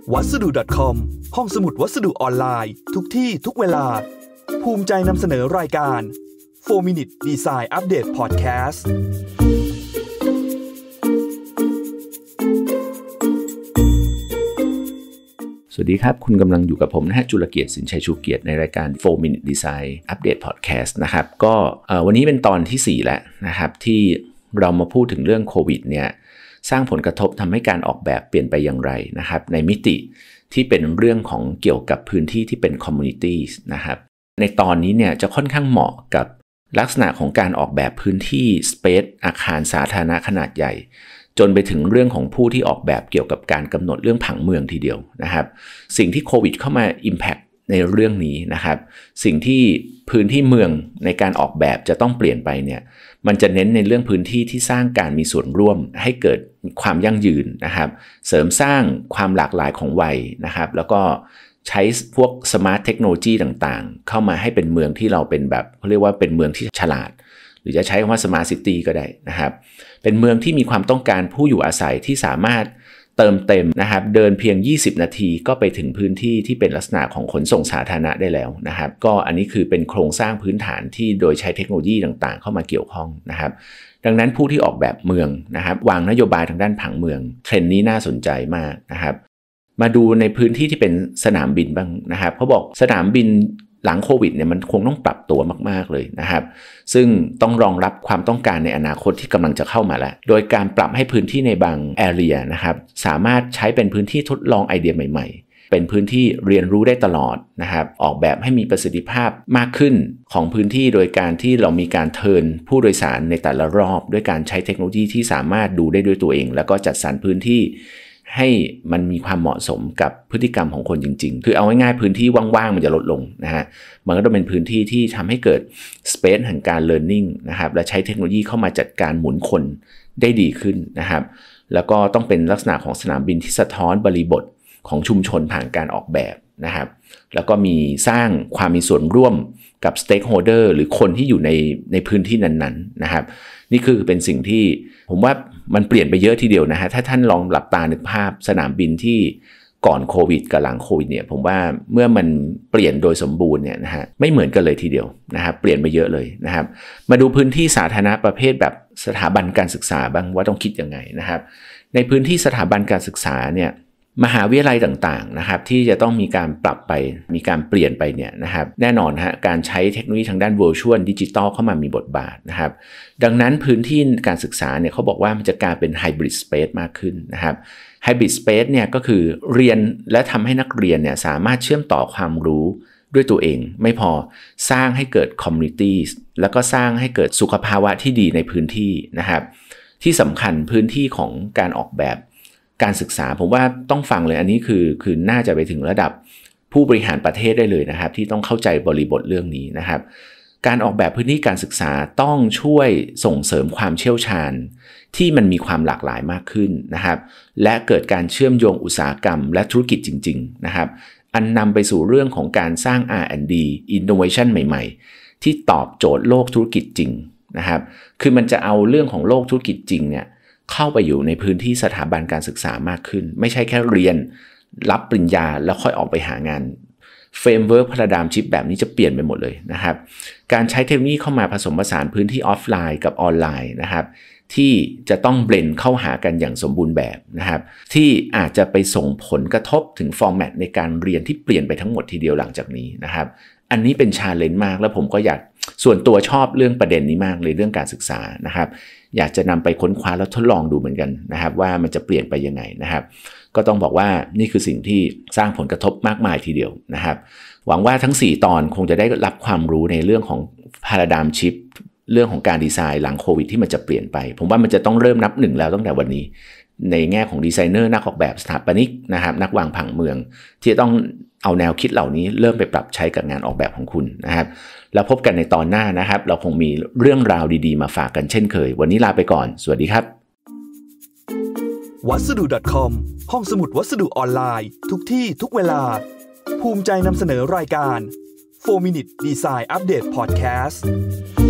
วัสดุ .com ห้องสมุดวัสดุออนไลน์ทุกที่ทุกเวลาภูมิใจนำเสนอรายการ 4 Minute Design Update Podcast สวัสดีครับคุณกำลังอยู่กับผมนะฮะจุลเกียรติสินชัยชูเกียรติในรายการ 4 Minute Design Update Podcast นะครับก็วันนี้เป็นตอนที่4แล้วนะครับที่เรามาพูดถึงเรื่องโควิดเนี่ยสร้างผลกระทบทำให้การออกแบบเปลี่ยนไปอย่างไรนะครับในมิติที่เป็นเรื่องของเกี่ยวกับพื้นที่ที่เป็น communities นะครับในตอนนี้เนี่ยจะค่อนข้างเหมาะกับลักษณะของการออกแบบพื้นที่ space อาคารสาธารณะขนาดใหญ่จนไปถึงเรื่องของผู้ที่ออกแบบเกี่ยวกับการกำหนดเรื่องผังเมืองทีเดียวนะครับสิ่งที่โควิดเข้ามา impact ในเรื่องนี้นะครับสิ่งที่พื้นที่เมืองในการออกแบบจะต้องเปลี่ยนไปเนี่ยมันจะเน้นในเรื่องพื้นที่ที่สร้างการมีส่วนร่วมให้เกิดความยั่งยืนนะครับเสริมสร้างความหลากหลายของวัยนะครับแล้วก็ใช้พวกสมาร์ทเทคโนโลยีต่างๆเข้ามาให้เป็นเมืองที่เราเป็นแบบเขาเรียกว่าเป็นเมืองที่ฉลาดหรือจะใช้คำว่าสมาร์ทซิตี้ก็ได้นะครับเป็นเมืองที่มีความต้องการผู้อยู่อาศัยที่สามารถเติมเต็มนะครับเดินเพียง20นาทีก็ไปถึงพื้นที่ที่เป็นลักษณะของขนส่งสาธารณะได้แล้วนะครับก็อันนี้คือเป็นโครงสร้างพื้นฐานที่โดยใช้เทคโนโลยีต่างๆเข้ามาเกี่ยวข้องนะครับดังนั้นผู้ที่ออกแบบเมืองนะครับวางนโยบายทางด้านผังเมืองเทรนด์นี้น่าสนใจมากนะครับมาดูในพื้นที่ที่เป็นสนามบินบ้างนะครับเขาบอกสนามบินหลังโควิดเนี่ยมันคงต้องปรับตัวมากๆเลยนะครับซึ่งต้องรองรับความต้องการในอนาคตที่กำลังจะเข้ามาแล้วโดยการปรับให้พื้นที่ในบางแอเรียนะครับสามารถใช้เป็นพื้นที่ทดลองไอเดียใหม่ๆเป็นพื้นที่เรียนรู้ได้ตลอดนะครับออกแบบให้มีประสิทธิภาพมากขึ้นของพื้นที่โดยการที่เรามีการเทิร์นผู้โดยสารในแต่ละรอบด้วยการใช้เทคโนโลยีที่สามารถดูได้ด้วยตัวเองแล้วก็จัดสรรพื้นที่ให้มันมีความเหมาะสมกับพฤติกรรมของคนจริงๆคือเอาง่ายๆพื้นที่ว่างๆมันจะลดลงนะฮะมันก็ต้องเป็นพื้นที่ที่ทำให้เกิด space แห่งการ learning นะครับและใช้เทคโนโลยีเข้ามาจัดการหมุนคนได้ดีขึ้นนะครับแล้วก็ต้องเป็นลักษณะของสนามบินที่สะท้อนบริบทของชุมชนผ่านการออกแบบนะครับแล้วก็มีสร้างความมีส่วนร่วมกับ stakeholder หรือคนที่อยู่ในพื้นที่นั้นๆนะครับนี่คือเป็นสิ่งที่ผมว่ามันเปลี่ยนไปเยอะทีเดียวนะฮะถ้าท่านลองหลับตานึกภาพสนามบินที่ก่อนโควิดกับหลังโควิดเนี่ยผมว่าเมื่อมันเปลี่ยนโดยสมบูรณ์เนี่ยนะฮะไม่เหมือนกันเลยทีเดียวนะครับเปลี่ยนไปเยอะเลยนะครับมาดูพื้นที่สาธารณะประเภทแบบสถาบันการศึกษาบ้างว่าต้องคิดยังไงนะครับในพื้นที่สถาบันการศึกษาเนี่ยมหาวิทยาลัยต่างๆนะครับที่จะต้องมีการปรับไปมีการเปลี่ยนไปเนี่ยนะครับแน่นอนฮะการใช้เทคโนโลยีทางด้าน virtual digital เข้ามามีบทบาทนะครับดังนั้นพื้นที่การศึกษาเนี่ยเขาบอกว่ามันจะกลายเป็น hybrid space มากขึ้นนะครับ hybrid space เนี่ยก็คือเรียนและทำให้นักเรียนเนี่ยสามารถเชื่อมต่อความรู้ด้วยตัวเองไม่พอสร้างให้เกิด community แล้วก็สร้างให้เกิดสุขภาวะที่ดีในพื้นที่นะครับที่สำคัญพื้นที่ของการออกแบบการศึกษาผมว่าต้องฟังเลยอันนี้คือน่าจะไปถึงระดับผู้บริหารประเทศได้เลยนะครับที่ต้องเข้าใจบริบทเรื่องนี้นะครับการออกแบบพื้นที่การศึกษาต้องช่วยส่งเสริมความเชี่ยวชาญที่มันมีความหลากหลายมากขึ้นนะครับและเกิดการเชื่อมโยงอุตสาหกรรมและธุรกิจจริงๆนะครับอันนำไปสู่เรื่องของการสร้าง R&D Innovation ใหม่ๆที่ตอบโจทย์โลกธุรกิจจริงนะครับคือมันจะเอาเรื่องของโลกธุรกิจจริงเนี่ยเข้าไปอยู่ในพื้นที่สถาบันการศึกษามากขึ้นไม่ใช่แค่เรียนรับปริญญาแล้วค่อยออกไปหางานเฟรมเวิร์คพาราไดม์ชิฟแบบนี้จะเปลี่ยนไปหมดเลยนะครับการใช้เทคโนโลยีเข้ามาผสมผสานพื้นที่ออฟไลน์กับออนไลน์นะครับที่จะต้องเบลนด์เข้าหากันอย่างสมบูรณ์แบบนะครับที่อาจจะไปส่งผลกระทบถึงฟอร์แมตในการเรียนที่เปลี่ยนไปทั้งหมดทีเดียวหลังจากนี้นะครับอันนี้เป็น challenge มากแล้วผมก็อยากส่วนตัวชอบเรื่องประเด็นนี้มากเลยเรื่องการศึกษานะครับอยากจะนำไปค้นคว้าแล้วทดลองดูเหมือนกันนะครับว่ามันจะเปลี่ยนไปยังไงนะครับก็ต้องบอกว่านี่คือสิ่งที่สร้างผลกระทบมากมายทีเดียวนะครับหวังว่าทั้ง4ตอนคงจะได้รับความรู้ในเรื่องของ paradigm shift เรื่องของการดีไซน์หลังโควิดที่มันจะเปลี่ยนไปผมว่ามันจะต้องเริ่มนับหนึ่งแล้วตั้งแต่วันนี้ในแง่ของดีไซเนอร์นักออกแบบสถาปนิกนะครับนักวางผังเมืองที่จะต้องเอาแนวคิดเหล่านี้เริ่มไปปรับใช้กับงานออกแบบของคุณนะครับแล้วพบกันในตอนหน้านะครับเราคงมีเรื่องราวดีๆมาฝากกันเช่นเคยวันนี้ลาไปก่อนสวัสดีครับวัสดุ .com ห้องสมุดวัสดุออนไลน์ทุกที่ทุกเวลาภูมิใจนำเสนอรายการ 4 Minute Design Update Podcast